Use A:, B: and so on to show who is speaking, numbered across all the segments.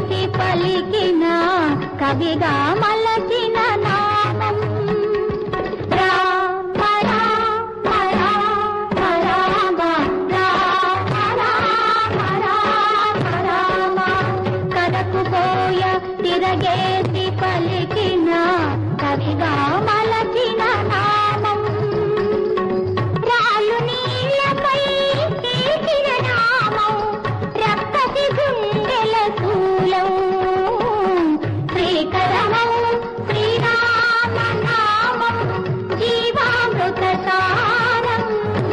A: పలికిన కవిగా మలచిన నామం రామ రామ రామ రామ రామ రామ రామ కదకుపోయ తిరగేసి పలికిన కవిగా మలచిన నామం రాళ్ళు నీళ్ళపై తీసిన నామం రక్కసి గుండెల శూలం శ్రీకరమం శ్రీరామ నామం జీవామృత సారం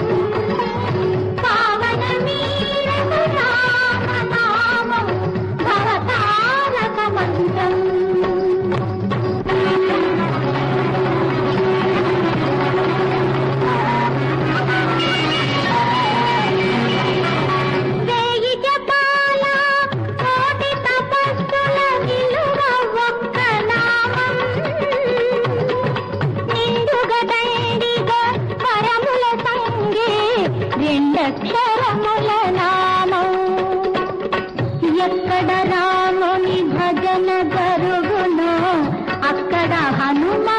A: పావనమీరము రామ నామం భవతారక మంత్రం వేయి జపాల కోటి తపస్సుల విలువ ఒక్క నామం నిండుగా దండిగా పరముల సంగే రెండక్షరముల నామం ఎక్కడ రాముని భజన జరుగునో అక్కడ హనుమ